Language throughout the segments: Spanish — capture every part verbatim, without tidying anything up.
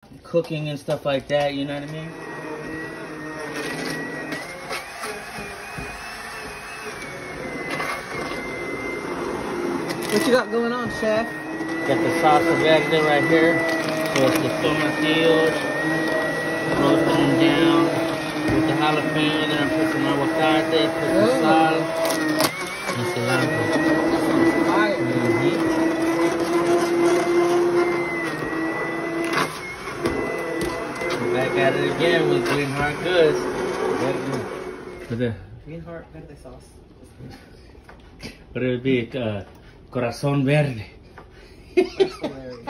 cooking and stuff like that, you know what I mean? What you got going on, chef? Got the salsa verde right here. So it's the tomatillos, roasting them down with the jalapeno. Then I put some aguacate, put some Oh. sal, and cilantro. Fire. Mm-hmm. Back at it again with Greenheart Goods. With the Greenheart verde sauce. what it would be, uh, corazón verde. That's hilarious.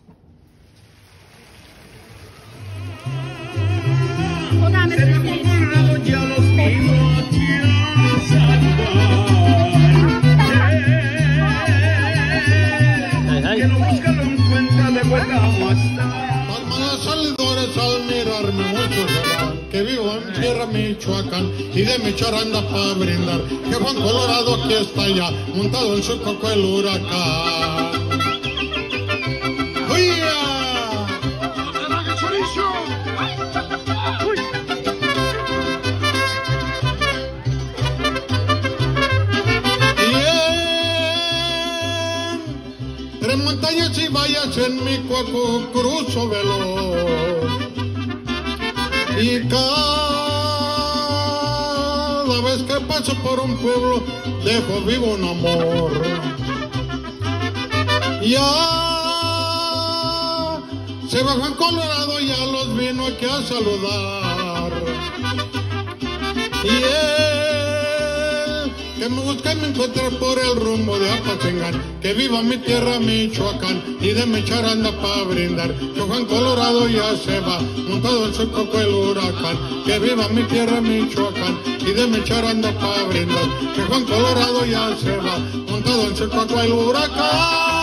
Salidores al mirarme muchos sabrán que vivo en tierra Michoacán y de mi charanda para brindar que Juan Colorado aquí está ya montado en su coco el huracán. ¡Uya! Tres montañas y vallas en mi cuaco cruzo veloz y cada vez que paso por un pueblo dejo vivo un amor. Ya se bajó en Colorado, ya los vino aquí a saludar y él que me busca y me encuentra por el rumbo de Apatzingán, que viva mi tierra Michoacán y de mi charanda pa' brindar, que Juan Colorado ya se va, montado en su coco el huracán, que viva mi tierra Michoacán y de mi charanda pa' brindar, que Juan Colorado ya se va, montado en su coco el huracán.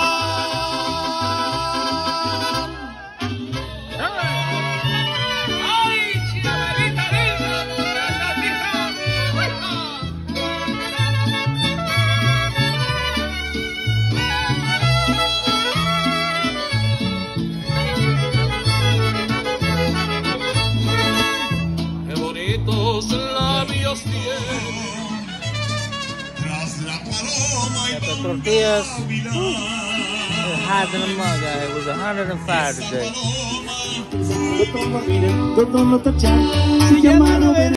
Labios tiene tras la paloma y Got the tortillas. It was hot in the mug, guys. It was one hundred five today. Se llama